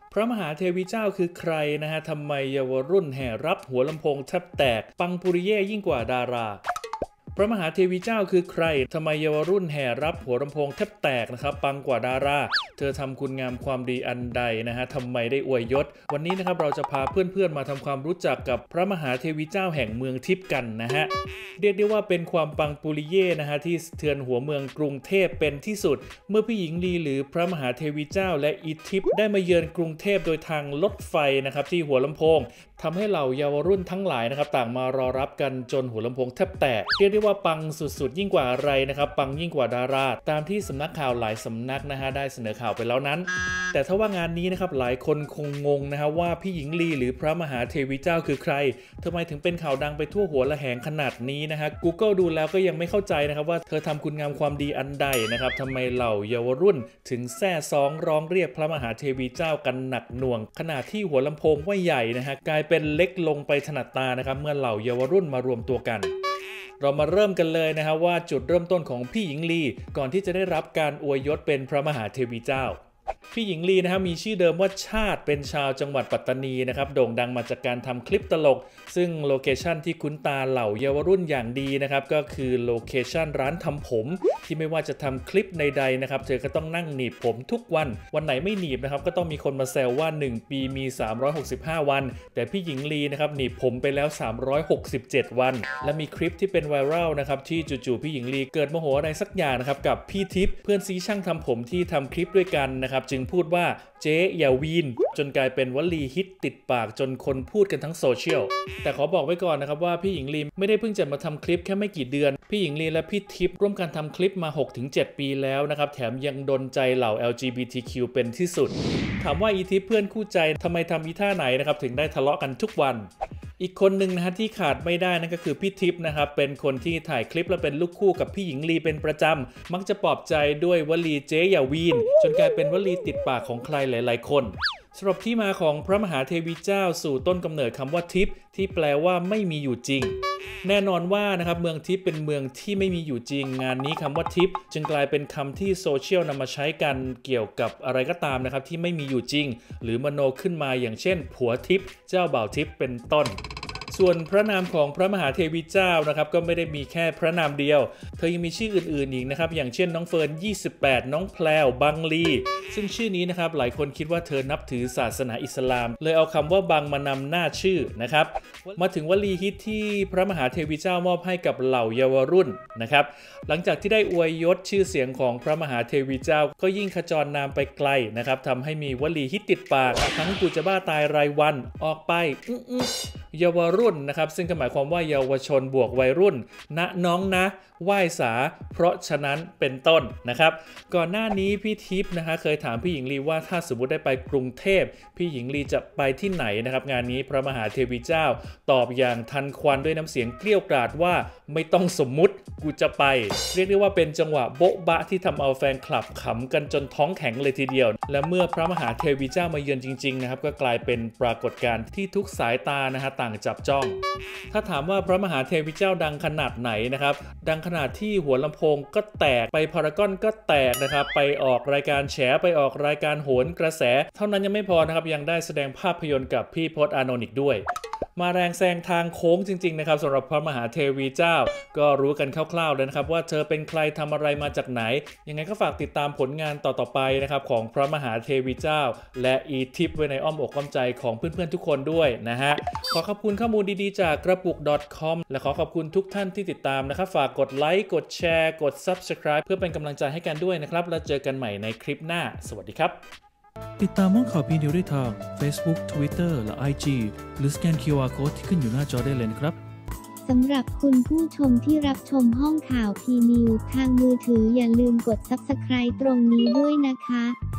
พระมหาเทวีเจ้าคือใครนะฮะทำไมเยาวรุ่นแห่รับหัวลำโพงแทบแตกปังปุริเย่ยิ่งกว่าดาราพระมหาเทวีเจ้าคือใครทำไมเยาวรุ่นแห่รับหัวลำโพงแทบแตกนะครับปังกว่าดาราเธอทำคุณงามความดีอันใดนะฮะทำไมได้อวยยศวันนี้นะครับเราจะพาเพื่อนๆมาทำความรู้จักกับพระมหาเทวีเจ้าแห่งเมืองทิพย์กันนะฮะเรียกได้ว่าเป็นความปังปุริเย่นะฮะที่สะเทือนหัวเมืองกรุงเทพเป็นที่สุดเมื่อพี่หญิงลีหรือพระมหาเทวีเจ้าและอีทิพย์ได้มาเยือนกรุงเทพโดยทางรถไฟนะครับที่หัวลำโพงทำให้เหล่าเยาวรุ่นทั้งหลายนะครับต่างมารอรับกันจนหัวลำโพงแทบแตกเรียกได้ว่าปังสุดๆยิ่งกว่าอะไรนะครับปังยิ่งกว่าดาราตามที่สำนักข่าวหลายสำนักนะฮะได้เสนอข่าวไปแล้วนั้นแต่ถ้าว่างานนี้นะครับหลายคนคงงงนะฮะว่าพี่หญิงลีหรือพระมหาเทวีเจ้าคือใครทำไมถึงเป็นข่าวดังไปทั่วหัวระแหงขนาดนี้นะฮะ Google ดูแล้วก็ยังไม่เข้าใจนะครับว่าเธอทำคุณงามความดีอันใดนะครับทำไมเหล่าเยาวรุ่นถึงแซ่ซ้องร้องเรียกพระมหาเทวีเจ้ากันหนักหน่วงขณะที่หัวลำโพงว่าใหญ่นะฮะกลายเป็นเล็กลงไปถนัดตานะครับเมื่อเหล่าเยาวรุ่นมารวมตัวกันเรามาเริ่มกันเลยนะครับว่าจุดเริ่มต้นของพี่หญิงลีก่อนที่จะได้รับการอวยยศเป็นพระมหาเทวีเจ้าพี่หญิงลีนะครับมีชื่อเดิมว่าชาติเป็นชาวจังหวัดปัตตานีนะครับโด่งดังมาจากการทำคลิปตลกซึ่งโลเคชั่นที่คุ้นตาเหล่าเยาวรุ่นอย่างดีนะครับก็คือโลเคชั่นร้านทำผมที่ไม่ว่าจะทำคลิปใดๆนะครับเธอก็ต้องนั่งหนีบผมทุกวันไหนไม่หนีบนะครับก็ต้องมีคนมาแซวว่า1ปีมี365วันแต่พี่หญิงลีนะครับหนีบผมไปแล้ว367วันและมีคลิปที่เป็นไวรัลนะครับที่จู่ๆพี่หญิงลีเกิดโมโหอะไรสักอย่างนะครับกับพี่ทิพย์เพื่อนซีช่างทำผมที่ทำคลิปด้วยกันนะครับจึงพูดว่าเจ๊อย่าวีนจนกลายเป็นวลีฮิตติดปากจนคนพูดกันทั้งโซเชียลแต่ขอบอกไว้ก่อนนะครับว่าพี่หญิงลีไม่ได้เพิ่งจะมาทำคลิปแค่ไม่กี่เดือนพี่หญิงลีและพี่ทิพย์ร่วมกันทำคลิปมา 6-7 ปีแล้วนะครับแถมยังดลใจเหล่า LGBTQ เป็นที่สุดถามว่าอีทิพย์เพื่อนคู่ใจทำไมทำอีท่าไหนนะครับถึงได้ทะเลาะกันทุกวันอีกคนหนึ่งนะฮะที่ขาดไม่ได้นั่นก็คือพี่ทิพย์นะครับเป็นคนที่ถ่ายคลิปและเป็นลูกคู่กับพี่หญิงลีเป็นประจำมักจะปลอบใจด้วยวลีเจ๊อย่าวีนจนกลายเป็นวลีติดปากของใครหลายๆคนสำหรับที่มาของพระมหาเทวีเจ้าสู่ต้นกำเนิดคำว่าทิพย์ที่แปลว่าไม่มีอยู่จริงแน่นอนว่านะครับเมืองทิพย์เป็นเมืองที่ไม่มีอยู่จริงงานนี้คำว่าทิพย์จึงกลายเป็นคำที่โซเชียลนำมาใช้กันเกี่ยวกับอะไรก็ตามนะครับที่ไม่มีอยู่จริงหรือมโนขึ้นมาอย่างเช่นผัวทิพย์เจ้าบ่าวทิพย์เป็นต้นส่วนพระนามของพระมหาเทวีเจ้านะครับก็ไม่ได้มีแค่พระนามเดียวเธอยังมีชื่ออื่นๆอีกนะครับอย่างเช่นน้องเฟิร์น28น้องแพลวบังลีซึ่งชื่อนี้นะครับหลายคนคิดว่าเธอนับถือศาสนาอิสลามเลยเอาคำว่าบังมานำหน้าชื่อนะครับมาถึงวลีฮิตที่พระมหาเทวีเจ้ามอบให้กับเหล่าเยาวรุ่นนะครับหลังจากที่ได้อวยยศชื่อเสียงของพระมหาเทวีเจ้าก็ยิ่งขจรนามไปไกลนะครับทำให้มีวลีฮิตติดปากทั้งกูจะบ้าตายรายวันออกไปเยาวรุ่นนะครับซึ่งหมายความว่าเยาวชนบวกวัยรุ่นนะน้องนะไหว้สาเพราะฉะนั้นเป็นต้นนะครับก่อนหน้านี้พี่ทิพย์เคยถามพี่หญิงลีว่าถ้าสมมติได้ไปกรุงเทพพี่หญิงลีจะไปที่ไหนนะครับงานนี้พระมหาเทวีเจ้าตอบอย่างทันควันด้วยน้ำเสียงเกลี้ยกล่อมว่าไม่ต้องสมมุติกูจะไปเรียกได้ว่าเป็นจังหวะโบ๊ะบะที่ทำเอาแฟนคลับขำกันจนท้องแข็งเลยทีเดียวและเมื่อพระมหาเทวีเจ้ามาเยือนจริงๆนะครับก็กลายเป็นปรากฏการณ์ที่ทุกสายตาต่างจับจ้องถ้าถามว่าพระมหาเทวีเจ้าดังขนาดไหนนะครับดังขนาดที่หัวลำโพงก็แตกไปพารากอนก็แตกนะครับไปออกรายการแฉไปออกรายการโหนกระแสเท่านั้นยังไม่พอนะครับยังได้แสดงภาพยนตร์กับพี่พจน์อานนท์อีกด้วยมาแรงแซงทางโค้งจริงๆนะครับสำหรับพระมหาเทวีเจ้าก็รู้กันคร่าวๆแล้วนะครับว่าเธอเป็นใครทำอะไรมาจากไหนยังไงก็ฝากติดตามผลงานต่อๆไปนะครับของพระมหาเทวีเจ้าและอีทิพย์ไว้ในอ้อมอกอ้อมใจของเพื่อนๆทุกคนด้วยนะฮะขอขอบคุณข้อมูลดีๆจากกระปุก .com และขอขอบคุณทุกท่านที่ติดตามนะครับฝากกดไลค์กดแชร์กด Subscribe เพื่อเป็นกำลังใจให้กันด้วยนะครับแล้วเจอกันใหม่ในคลิปหน้าสวัสดีครับติดตามห้องข่าวพีนิวได้ทาง Facebook Twitter และ IG หรือสแกน QR Code ที่ขึ้นอยู่หน้าจอได้เลยนะครับสำหรับคุณผู้ชมที่รับชมห้องข่าวพีนิวทางมือถืออย่าลืมกด Subscribe ตรงนี้ด้วยนะคะ